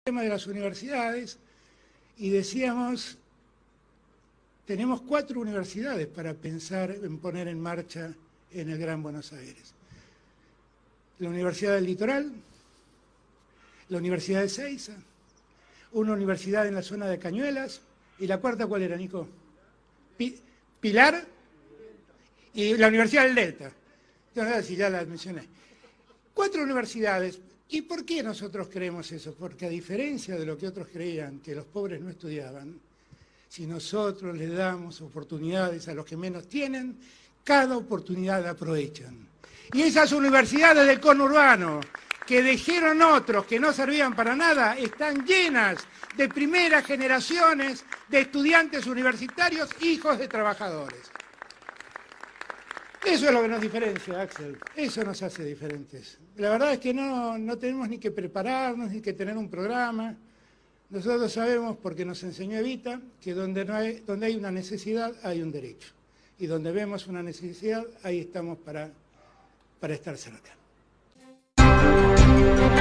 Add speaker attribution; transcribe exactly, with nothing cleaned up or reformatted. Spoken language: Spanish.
Speaker 1: tema de las universidades y decíamos, tenemos cuatro universidades para pensar en poner en marcha en el Gran Buenos Aires. La Universidad del Litoral, la Universidad de Ezeiza, una universidad en la zona de Cañuelas, y la cuarta, ¿cuál era, Nico? Pilar y la Universidad del Delta. No sé si ya la mencioné. Cuatro universidades. ¿Y por qué nosotros creemos eso? Porque a diferencia de lo que otros creían, que los pobres no estudiaban, si nosotros les damos oportunidades a los que menos tienen, cada oportunidad la aprovechan. Y esas universidades del conurbano, que dijeron otros que no servían para nada, están llenas de primeras generaciones de estudiantes universitarios, hijos de trabajadores. Eso es lo que nos diferencia, Axel. Eso nos hace diferentes. La verdad es que no, no tenemos ni que prepararnos, ni que tener un programa. Nosotros sabemos, porque nos enseñó Evita, que donde, no hay, donde hay una necesidad hay un derecho. Y donde vemos una necesidad, ahí estamos para, para estar cerca.